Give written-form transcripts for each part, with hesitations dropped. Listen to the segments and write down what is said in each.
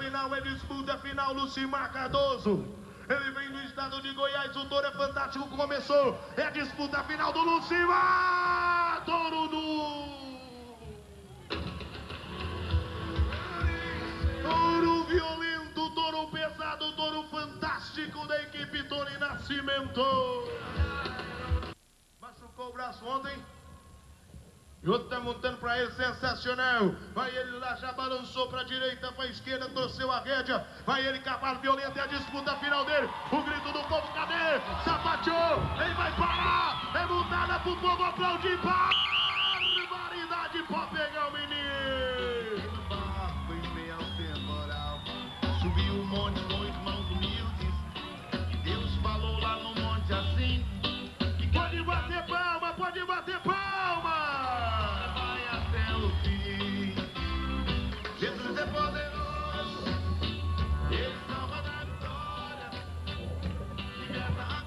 final, é disputa final, Lucimar Cardoso. Ele vem do estado de Goiás, o touro é fantástico, começou. É a disputa final do Lucimar. Touro violento, touro pesado, touro fantástico da equipe Tony Nascimento. Machucou o braço ontem. E outro tá montando pra ele, sensacional. Vai ele lá, já balançou pra direita, pra esquerda, torceu a rédea. Vai ele, cavalo violento, é a disputa final dele. O grito do povo, cadê? Sapateou, ele vai parar. É montada pro povo aplaudir. Barbaridade, pode pegar o menino. Barco em meio ao temporal, subiu um monte com irmãos humildes. Deus falou lá no monte assim. Pode bater palma, pode bater palma. Vai até o fim. Jesus é poderoso, Ele salva da vitória, liberta a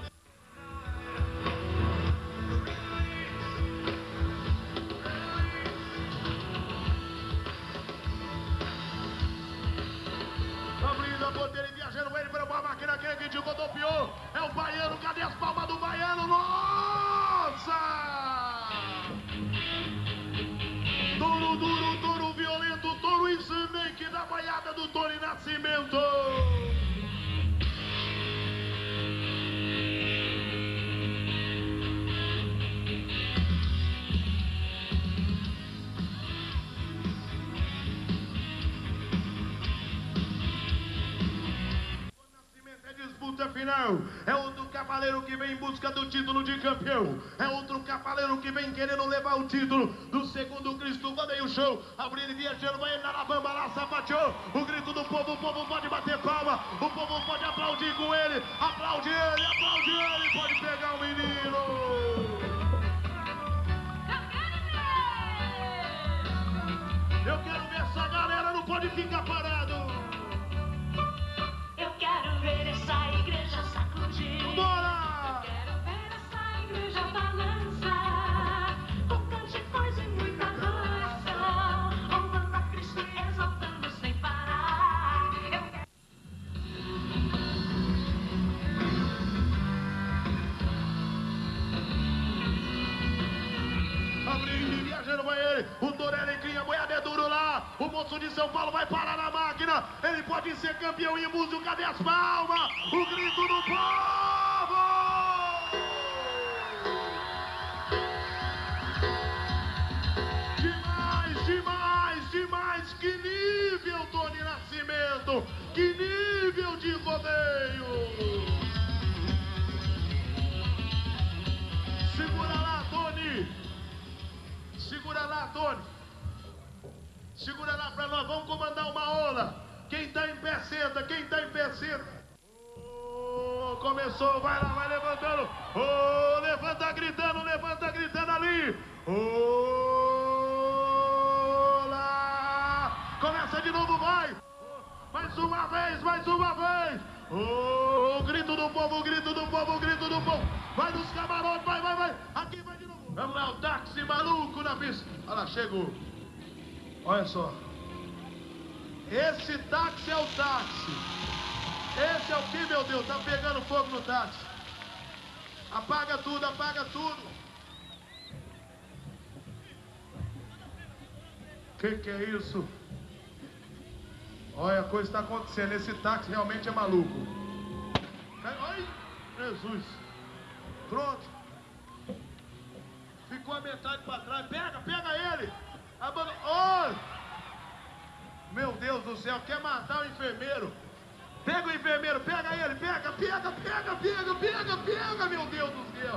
Abrindo a porteira e viajando ele para uma máquina que rodopiou. É o baiano, cadê as palmas do baiano? Nossa! Touro duro, touro violento, touro Snake da baiada do Tony Nascimento. Disputa final, é outro cavaleiro que vem em busca do título de campeão, é outro cavaleiro que vem querendo levar o título do segundo Cristo, vadeio show, abrindo e viajando, vai ele na bamba lá, sapateou, o grito do povo, o povo pode bater palma, o povo pode aplaudir com ele, aplaude ele, pode pegar o menino. Eu quero ver essa galera, não pode ficar parado. Eu quero ver essa igreja sacudir. Bora! Eu quero ver essa igreja balançar, com cânticos e muita adoração, louvando a Cristo e exaltando sem parar. Eu quero... Abrindo e viajando vai ele, o Torelli cria, boiada é duro lá, o moço de São Paulo vai parar na máquina, ele pode ser campeão em música, cadê as palmas? O grito do povo! Demais, que nível, Tony Nascimento, que nível de rodeio! Segura lá, Tony! Segura lá, Tony. Segura lá pra nós. Vamos comandar uma ola. Quem tá em pé, senta. Quem tá em pé, senta. Oh, começou. Vai lá, vai levantando. Oh, levanta gritando ali. Oh, lá. Começa de novo, vai. Mais uma vez. Oh, o grito do povo. Vai nos camarotes, vai. Aqui vai de novo. Vamos lá, o táxi maluco na pista. Olha lá, chegou. Olha só. Esse táxi é o táxi. Esse é o que, meu Deus? Tá pegando fogo no táxi. Apaga tudo. Que é isso? Olha, a coisa está acontecendo. Esse táxi realmente é maluco. Ai, Jesus. Pronto. Ficou a metade para trás. Pega ele. Oh! Meu Deus do céu, quer matar o enfermeiro. Pega o enfermeiro, pega ele. Pega, meu Deus do céu.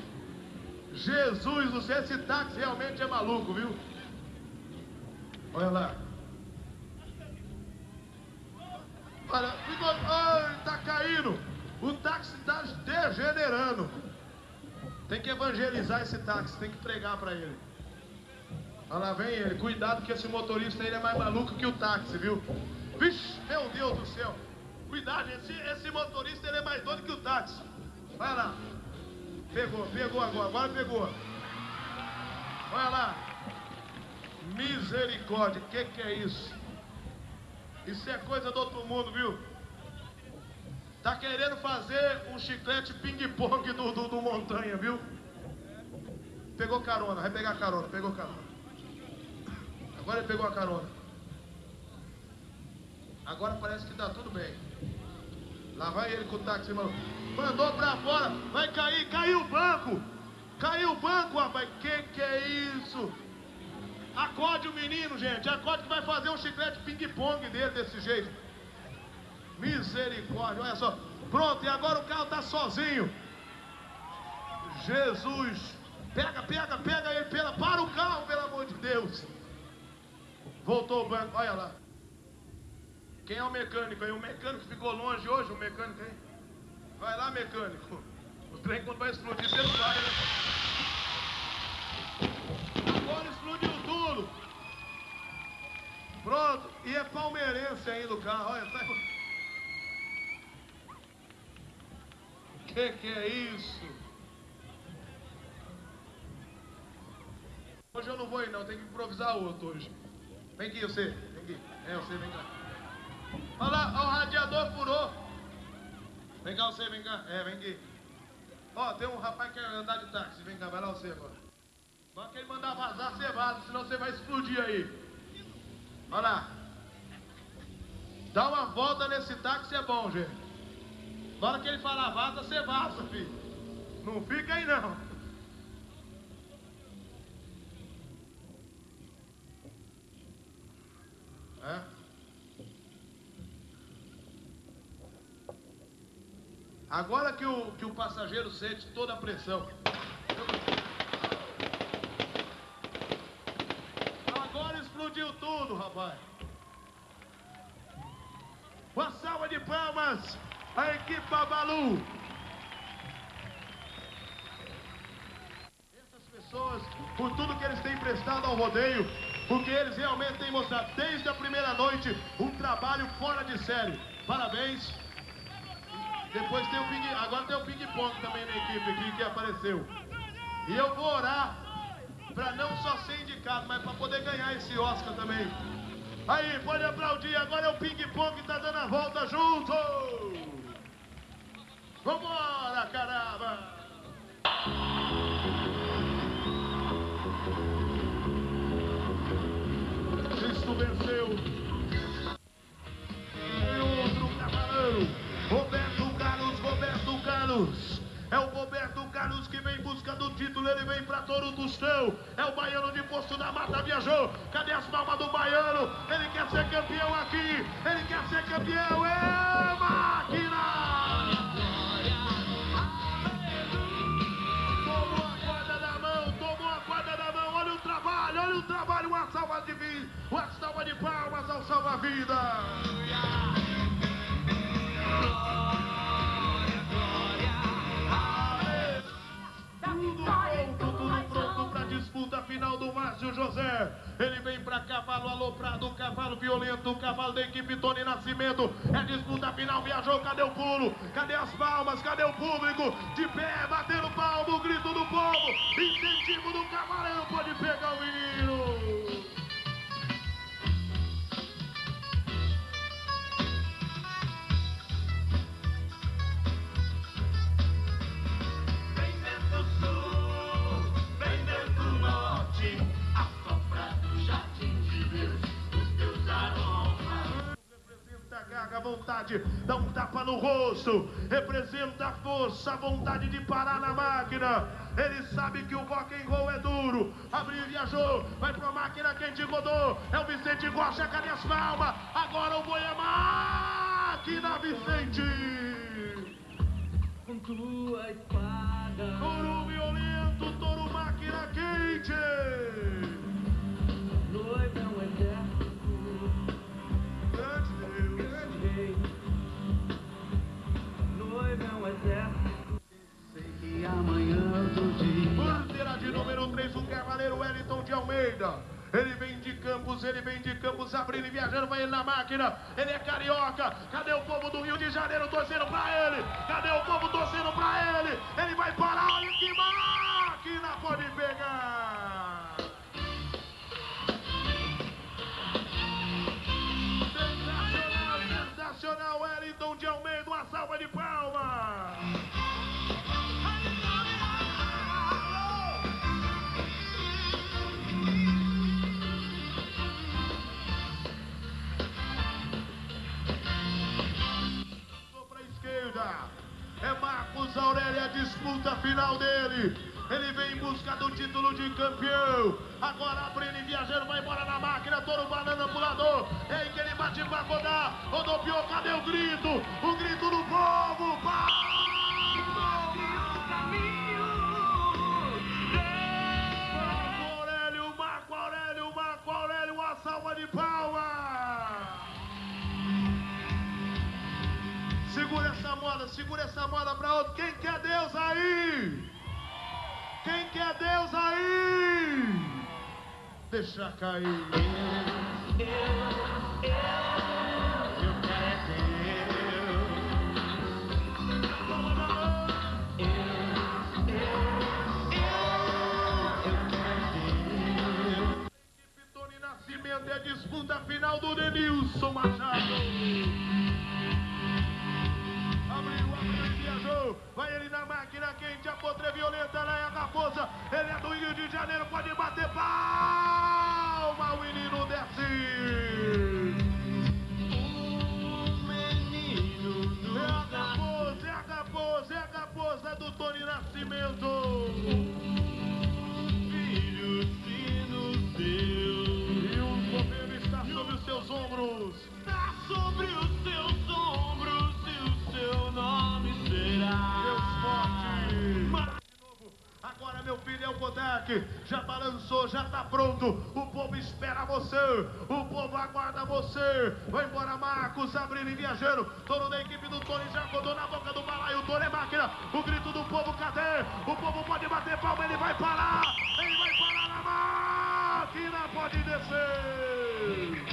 Jesus do céu, esse táxi realmente é maluco, viu? Olha lá. Olha, tá caindo. O táxi tá degenerando. Tem que evangelizar esse táxi, tem que pregar pra ele. Olha lá, vem ele. Cuidado que esse motorista ele é mais maluco que o táxi, viu? Vixe, meu Deus do céu. Cuidado, esse motorista ele é mais doido que o táxi. Vai lá. Pegou agora pegou. Olha lá. Misericórdia, que é isso? Isso é coisa do outro mundo, viu? Tá querendo fazer um chiclete ping-pong do Montanha, viu? Pegou carona, vai pegar carona, pegou carona. Agora ele pegou a carona. Agora parece que tá tudo bem. Lá vai ele com o táxi, mano. Mandou pra fora, vai cair, caiu o banco. Caiu o banco, rapaz. Que é isso? Acorde o menino, gente. Acorde que vai fazer um chiclete ping-pong dele desse jeito. Misericórdia, olha só. Pronto, e agora o carro tá sozinho. Jesus. Pega ele, para o carro, pelo amor de Deus. Voltou o banco, olha lá. Quem é o mecânico aí? O mecânico ficou longe hoje, o mecânico aí. Vai lá, mecânico. O trem quando vai explodir, você não vai, né? Agora explodiu tudo. Pronto, e é palmeirense ainda o carro, olha, tá... Que é isso? Hoje eu não vou ir não, tem que improvisar outro hoje. Vem aqui você, vem aqui. Você, vem cá. Olha lá, ó, o radiador furou. Vem cá você, vem cá. Vem aqui. Ó, tem um rapaz que quer andar de táxi, vem cá, vai lá você agora. Só que ele mandar vazar, você vaza, senão você vai explodir aí. Olha lá. Dá uma volta nesse táxi é bom, gente. Na hora que ele falar vaza, você vaza, filho. Não fica aí não. Agora que o passageiro sente toda a pressão. Agora explodiu tudo, rapaz. Uma salva de palmas à equipe Babalu. Essas pessoas, por tudo que eles têm prestado ao rodeio, porque eles realmente têm mostrado desde a primeira noite um trabalho fora de série. Parabéns. Depois tem agora tem o ping-pong também na equipe aqui que apareceu. E eu vou orar para não só ser indicado, mas para poder ganhar esse Oscar também. Aí, pode aplaudir, agora é o ping-pong que tá dando a volta junto. Vambora, caramba! Cristo venceu. E outro cavaleiro, Roberto Carlos. É o Roberto Carlos que vem em busca do título, ele vem pra Touro Tostão. É o baiano de Poço da Mata, viajou. Cadê as palmas do baiano? Ele quer ser campeão aqui. Ele quer ser campeão. É máquina! Tomou a corda da mão. Olha o trabalho. Uma salva de palmas ao salva-vida. Tudo pronto para disputa final do Márcio José. Ele vem para cavalo aloprado, cavalo violento, cavalo da equipe Tony Nascimento. É disputa final, viajou, cadê o pulo? Cadê as palmas? Cadê o público? De pé, batendo palmo, grito do povo, incentivo do cavaleiro, pode pegar o menino. A vontade, dá um tapa no rosto, representa a força, a vontade de parar na máquina. Ele sabe que o rock and roll é duro. Abriu e viajou, vai pra máquina, quem te rodou? É o Vicente Rocha, cadê as palmas? Agora o boi é máquina, Vicente. Com tua espada, touro violento, touro máquina quente. noiva é um exército. Noiva é um exército. Sei que amanhã outro dia. Bandeira de número 3, o cavaleiro Wellington de Almeida. Ele vem de Campos, abrindo e viajando, vai ele na máquina. Ele é carioca. Cadê o povo do Rio de Janeiro torcendo pra ele? Cadê o povo torcendo pra ele? Ele vai parar, olha que máquina, pode pegar. Sensacional. disputa final dele. Ele vem em busca do título de campeão. Agora a Brene Viajando vai embora na máquina. Touro Banana pulador. É aí que ele bate pra rodar. Rodopiou, cadê o grito? O grito do povo. Marco Aurélio, uma salva de palmas. Segura essa moda pra outro. Quem quer Deus aí? Quem quer Deus aí? Deixa cair. Eu quero Deus. Equipe Tony Nascimento, é a disputa final do Denilson Machado. Viajou, vai ele na máquina quente, a potra violenta, lá é a raposa, ele é do Rio de Janeiro, pode bater palma, o menino desce. O menino é a raposa do Tony Nascimento. Filho, sino seu. E o governo está sobre os seus ombros. Está sobre os seus ombros e o seu nome será Deus forte. De novo. Agora meu filho é o Kodak. Já balançou, já tá pronto. O povo espera você. O povo aguarda você. Vai embora Marcos, Abril e Viajando. Dono da equipe do Tony já rodou na boca do balaio. O Tony é máquina. O grito do povo, cadê? O povo pode bater palma, ele vai parar. Ele vai parar na máquina. Pode descer.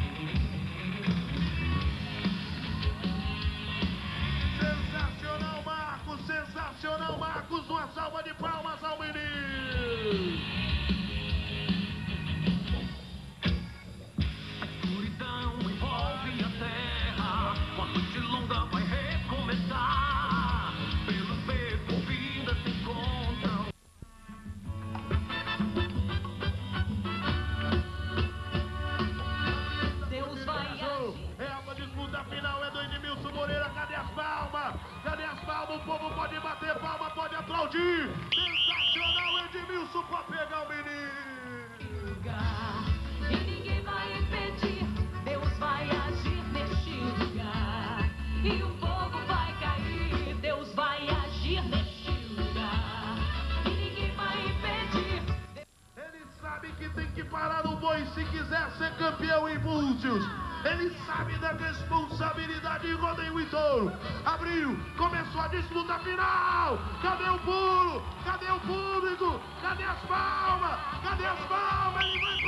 Sensacional, Marcos, uma salva de palmas ao menino. A escuridão envolve a terra, uma noite longa vai recomeçar. Pelo beco, vidas se encontram. Deus vai agir. É a disputa final, é do Edmilson Moreira. Cadê as palmas? Cadê as palmas? O povo pode bater palma, pode aplaudir. Sensacional, Edmilson, pra pegar o menino. E ninguém vai impedir. Deus vai agir neste lugar. E o povo vai cair. Deus vai agir neste lugar. E ninguém vai impedir. Ele sabe que tem que parar o boi se quiser ser campeão em Búzios. Ele sabe da responsabilidade de rodeio e touro. Abriu, começou a disputa final. Cadê o pulo? Cadê o público? Cadê as palmas? Cadê as palmas? Ele vai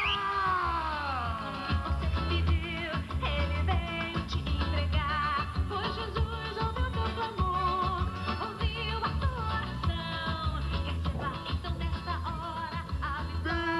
parar. Você pediu, ele veio te entregar. Foi Jesus, ouviu teu clamor, ouviu a tua oração. Receba então nesta hora a vitória.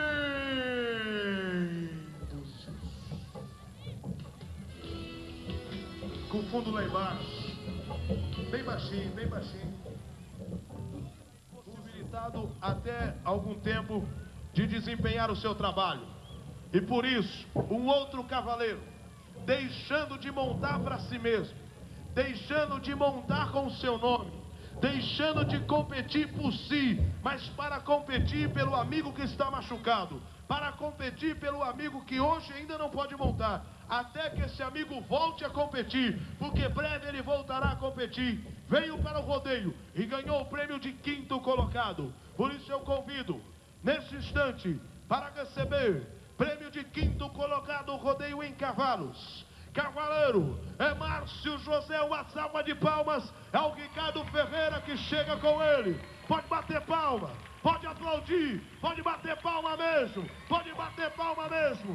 Com o fundo lá embaixo, bem baixinho, bem baixinho. Possibilitado até algum tempo de desempenhar o seu trabalho. E por isso, um outro cavaleiro, deixando de montar para si mesmo, deixando de montar com o seu nome, deixando de competir por si, mas para competir pelo amigo que está machucado, para competir pelo amigo que hoje ainda não pode montar, até que esse amigo volte a competir, porque breve ele voltará a competir. Veio para o rodeio e ganhou o prêmio de 5º colocado. Por isso eu convido, neste instante, para receber prêmio de 5º colocado, rodeio em cavalos. Cavaleiro é Márcio José, uma salva de palmas ao Ricardo Ferreira que chega com ele. Pode bater palma, pode aplaudir, pode bater palma mesmo, pode bater palma mesmo.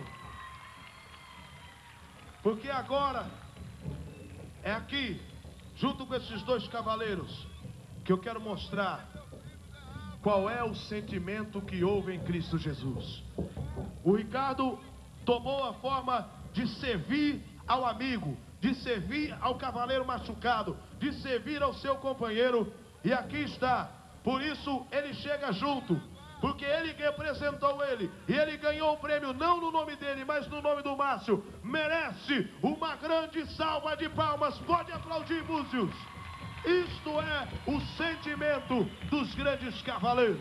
Porque agora é aqui, junto com esses dois cavaleiros, que eu quero mostrar qual é o sentimento que houve em Cristo Jesus. O Ricardo tomou a forma de servir ao amigo, de servir ao cavaleiro machucado, de servir ao seu companheiro, e aqui está. Por isso ele chega junto, porque ele representou ele, e ele ganhou o prêmio não no nome dele, mas no nome do Márcio. Merece uma grande salva de palmas. Pode aplaudir, Búzios. Isto é o sentimento dos grandes cavaleiros.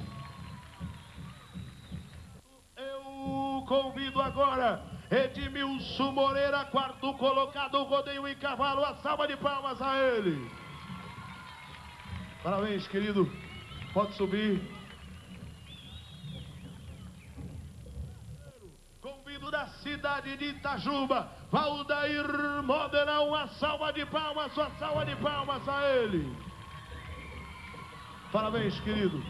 Eu convido agora Edmilson Moreira, quarto colocado, rodeio em cavalo. A salva de palmas a ele. Parabéns, querido. Pode subir. Convido da cidade de Itajuba, Valdair Modena. Uma salva de palmas, uma salva de palmas a ele. Parabéns, querido.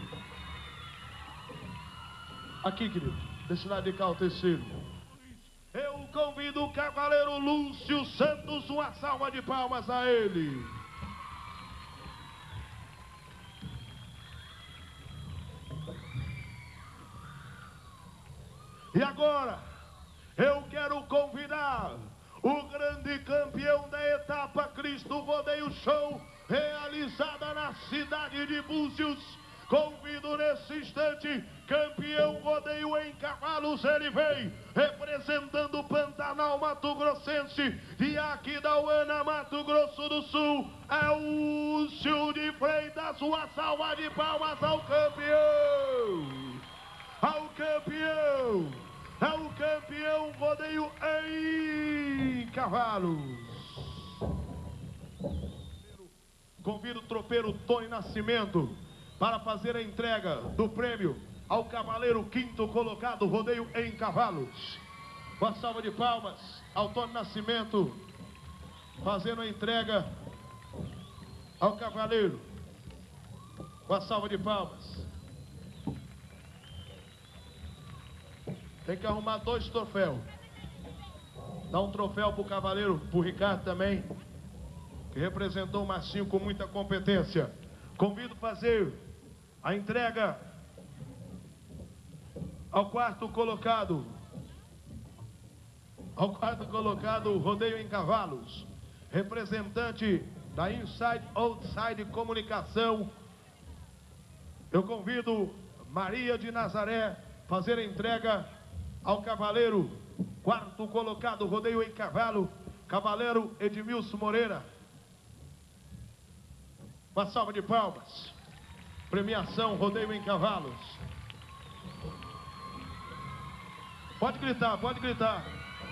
Aqui, querido. Deixa eu lá de cá o terceiro. Eu convido o cavaleiro Lúcio Santos. Uma salva de palmas a ele. E agora, eu quero convidar o grande campeão da etapa Cristo Rodeio Show, realizada na cidade de Búzios. Convido nesse instante, campeão rodeio em cavalos, ele vem representando o Pantanal Mato Grossense, de Aquidauana, Mato Grosso do Sul, é o Lúcio de Freitas. Uma salva de palmas ao campeão! Ao campeão! É o campeão rodeio em cavalos. Convido o tropeiro Tony Nascimento para fazer a entrega do prêmio ao cavaleiro quinto colocado, rodeio em cavalos. Uma salva de palmas ao Tony Nascimento, fazendo a entrega ao cavaleiro. Uma salva de palmas. Tem que arrumar 2 troféus. Dá um troféu pro cavaleiro, pro Ricardo também, que representou o Marcinho com muita competência. Convido a fazer a entrega ao quarto colocado. Ao quarto colocado, rodeio em cavalos. Representante da Inside Outside Comunicação. Eu convido Maria de Nazaré a fazer a entrega ao cavaleiro, quarto colocado, rodeio em cavalo, cavaleiro Edmilson Moreira. Uma salva de palmas. Premiação, rodeio em cavalos. Pode gritar, pode gritar.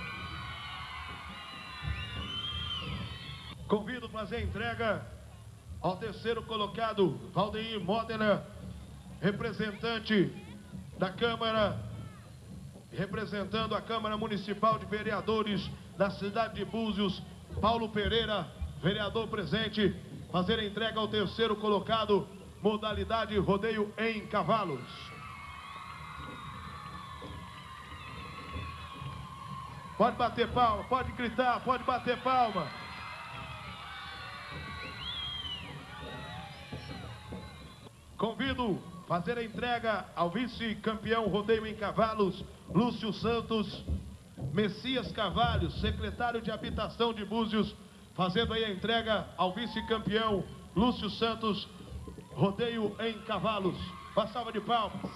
Convido a fazer a entrega ao terceiro colocado, Valdeir Modena, representante da Câmara, representando a Câmara Municipal de Vereadores da cidade de Búzios, Paulo Pereira, vereador presente, fazer a entrega ao terceiro colocado, modalidade rodeio em cavalos. Pode bater palma, pode gritar, pode bater palma. Convido a fazer a entrega ao vice-campeão rodeio em cavalos, Lúcio Santos, Messias Carvalho, secretário de Habitação de Búzios, fazendo aí a entrega ao vice-campeão Lúcio Santos, rodeio em cavalos. Uma salva de palmas.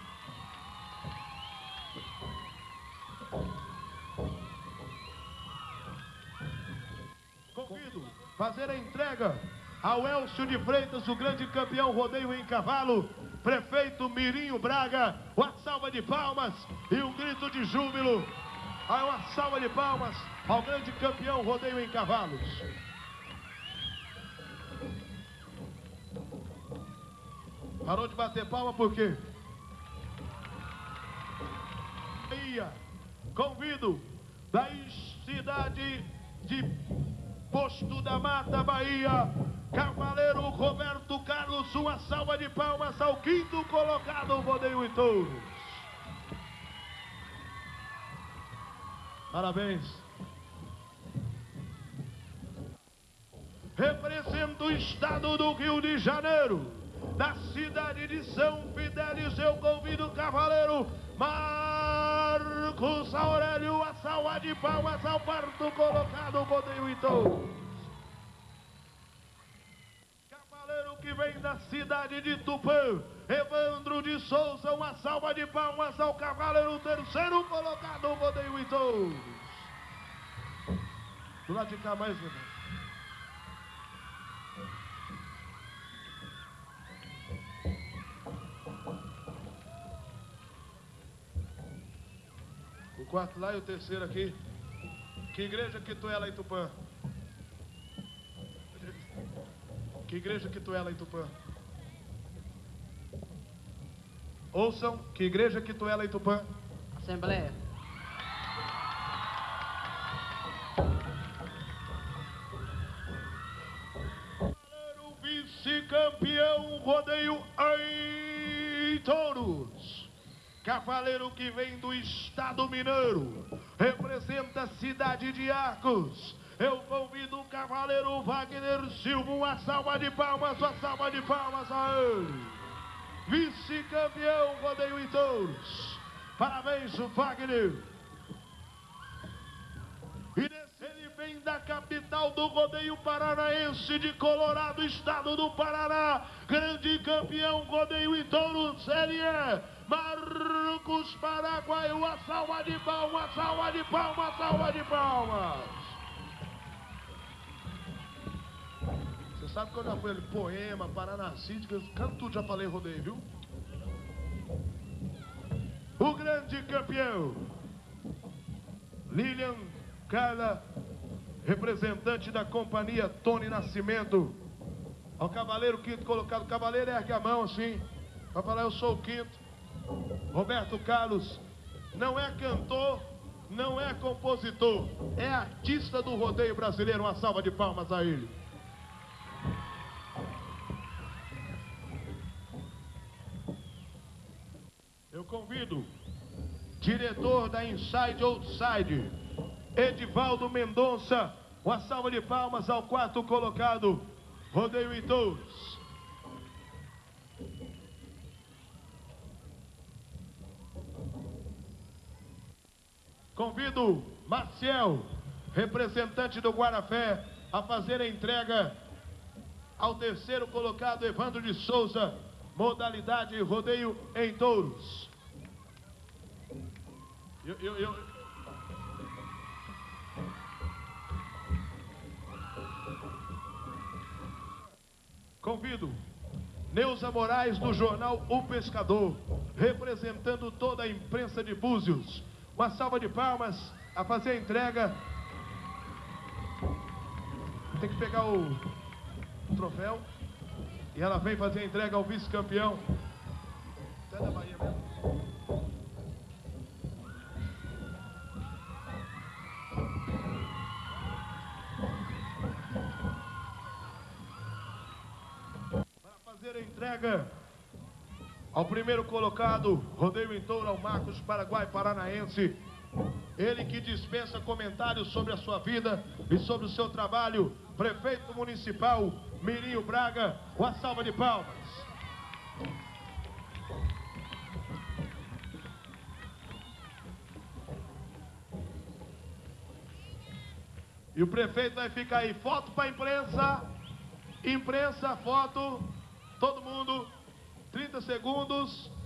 Convido a fazer a entrega ao Elcio de Freitas, o grande campeão rodeio em cavalo, prefeito Mirinho Braga. Uma salva de palmas e um grito de júbilo. Uma salva de palmas ao grande campeão rodeio em cavalos. Parou de bater palma por quê? Convido da cidade de Posto da Mata, Bahia, cavaleiro Roberto Carlos. Uma salva de palmas ao quinto colocado, rodeio em touros. Parabéns. Represento o estado do Rio de Janeiro, da cidade de São Fidélis, eu convido o cavaleiro Marcos Aurélio. A salva de palmas ao quarto colocado, rodeio em touros. Cavaleiro que vem da cidade de Tupã, Evandro de Souza. Uma salva de palmas ao cavaleiro terceiro colocado, rodeio em touros. Do lado de cá mais, irmão. quarto lá e o terceiro aqui. Que igreja que tu é lá em Tupã? Que igreja que tu é lá em Tupã? Ouçam, que igreja que tu é lá em Tupã? Assembleia. O vice-campeão rodeio em touros. Cavaleiro que vem do estado mineiro, representa a cidade de Arcos. Eu convido o cavaleiro Wagner Silva, uma salva de palmas a ele. Vice-campeão rodeio em touros. Parabéns, Wagner. E ele vem da capital do rodeio paranaense de Colorado, estado do Paraná. Grande campeão rodeio em touros, ele é Marcos Paraguai. Uma salva de palmas, salva de palmas, salva de palmas. Você sabe que eu já fui ali, Poema, Paraná City, que eu canto tudo, já falei rodeio, viu? O grande campeão, Lilian Carla, representante da companhia Tony Nascimento. Ao cavaleiro quinto colocado, o cavaleiro ergue a mão assim, vai falar: eu sou o quinto. Roberto Carlos, não é cantor, não é compositor, é artista do rodeio brasileiro. Uma salva de palmas a ele. Eu convido diretor da Inside Outside, Edivaldo Mendonça. Uma salva de palmas ao quarto colocado, rodeio em touros. Convido Maciel, representante do Guarafé, a fazer a entrega ao terceiro colocado, Evandro de Souza, modalidade rodeio em touros. Convido Neuza Moraes, do jornal O Pescador, representando toda a imprensa de Búzios. Uma salva de palmas a fazer a entrega. Tem que pegar o troféu. E ela vem fazer a entrega ao vice-campeão. Até da Bahia mesmo. Para fazer a entrega ao primeiro colocado, rodeio em touro, ao Marcos Paraguai Paranaense. Ele que dispensa comentários sobre a sua vida e sobre o seu trabalho, prefeito municipal Mirinho Braga. Uma salva de palmas. E o prefeito vai ficar aí. Foto para a imprensa. Imprensa, foto. Todo mundo. 30 segundos.